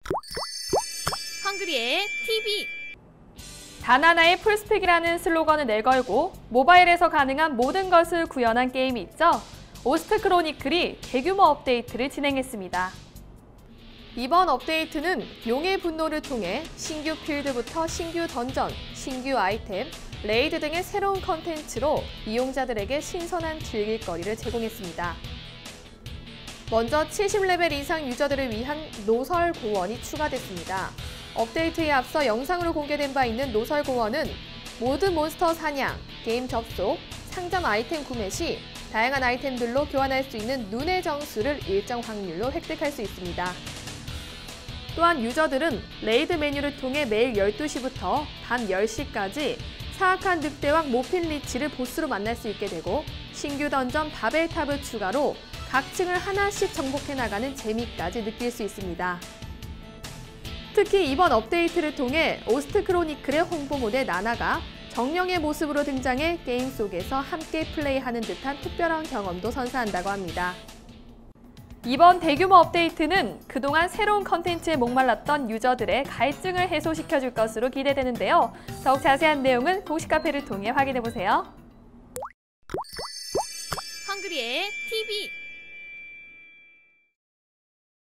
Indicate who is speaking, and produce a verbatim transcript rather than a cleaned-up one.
Speaker 1: 헝그리의 티비.
Speaker 2: 단 하나의 풀스펙이라는 슬로건을 내걸고 모바일에서 가능한 모든 것을 구현한 게임이 있죠. 오스트 크로니클이 대규모 업데이트를 진행했습니다. 이번 업데이트는 용의 분노를 통해 신규 필드부터 신규 던전, 신규 아이템, 레이드 등의 새로운 컨텐츠로 이용자들에게 신선한 즐길거리를 제공했습니다. 먼저 칠십 레벨 이상 유저들을 위한 노설 고원이 추가됐습니다. 업데이트에 앞서 영상으로 공개된 바 있는 노설 고원은 모드 몬스터 사냥, 게임 접속, 상점 아이템 구매 시 다양한 아이템들로 교환할 수 있는 눈의 정수를 일정 확률로 획득할 수 있습니다. 또한 유저들은 레이드 메뉴를 통해 매일 열두 시부터 밤 열 시까지 사악한 늑대왕 모핀 리치를 보스로 만날 수 있게 되고 신규 던전 바벨탑을 추가로 각 층을 하나씩 정복해 나가는 재미까지 느낄 수 있습니다. 특히 이번 업데이트를 통해 오스트 크로니클의 홍보 모델 나나가 정령의 모습으로 등장해 게임 속에서 함께 플레이하는 듯한 특별한 경험도 선사한다고 합니다. 이번 대규모 업데이트는 그동안 새로운 컨텐츠에 목말랐던 유저들의 갈증을 해소시켜줄 것으로 기대되는데요. 더욱 자세한 내용은 공식 카페를 통해 확인해보세요.
Speaker 1: 헝그리의 티비.